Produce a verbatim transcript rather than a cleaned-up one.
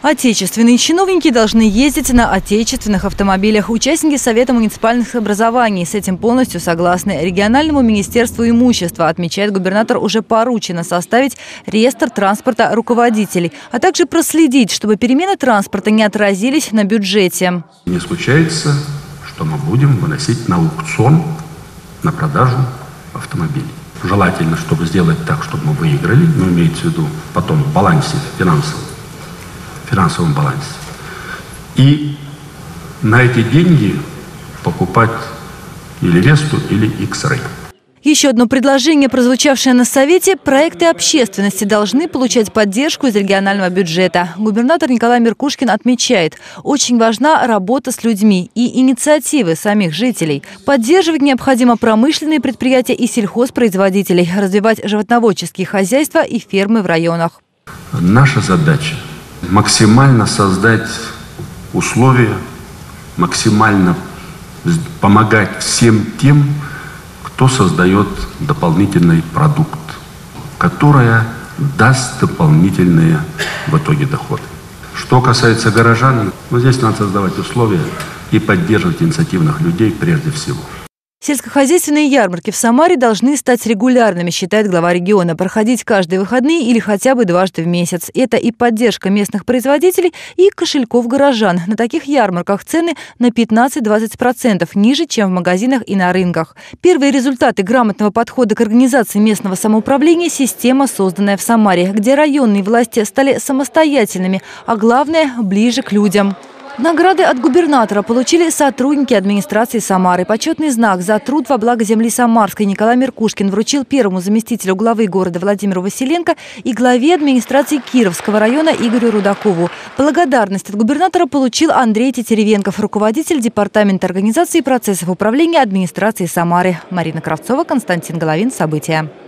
Отечественные чиновники должны ездить на отечественных автомобилях. Участники Совета муниципальных образований с этим полностью согласны. Региональному министерству имущества, отмечает губернатор, уже поручено составить реестр транспорта руководителей, а также проследить, чтобы перемены транспорта не отразились на бюджете. Не исключается, что мы будем выносить на аукцион на продажу автомобилей. Желательно, чтобы сделать так, чтобы мы выиграли, но имеется в виду потом в балансе финансовом. финансовом балансе. И на эти деньги покупать или Весту, или X-Ray. Еще одно предложение, прозвучавшее на Совете: проекты общественности должны получать поддержку из регионального бюджета. Губернатор Николай Меркушкин отмечает, очень важна работа с людьми и инициативы самих жителей. Поддерживать необходимо промышленные предприятия и сельхозпроизводителей, развивать животноводческие хозяйства и фермы в районах. Наша задача – максимально создать условия, максимально помогать всем тем, кто создает дополнительный продукт, который даст дополнительные в итоге доходы. Что касается горожан, ну, здесь надо создавать условия и поддерживать инициативных людей прежде всего. Сельскохозяйственные ярмарки в Самаре должны стать регулярными, считает глава региона, проходить каждые выходные или хотя бы дважды в месяц. Это и поддержка местных производителей, и кошельков горожан. На таких ярмарках цены на пятнадцать-двадцать процентов ниже, чем в магазинах и на рынках. Первые результаты грамотного подхода к организации местного самоуправления – система, созданная в Самаре, где районные власти стали самостоятельными, а главное – ближе к людям. Награды от губернатора получили сотрудники администрации Самары. Почетный знак за труд во благо земли Самарской Николай Меркушкин вручил первому заместителю главы города Владимиру Василенко и главе администрации Кировского района Игорю Рудакову. Благодарность от губернатора получил Андрей Тетеревенков, руководитель департамента организации процессов управления администрации Самары. Марина Кравцова, Константин Головин. События.